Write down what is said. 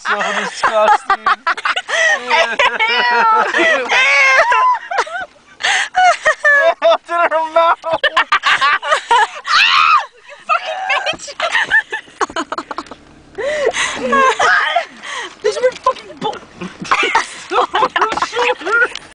so disgusting. What's in her mouth? You fucking bitch!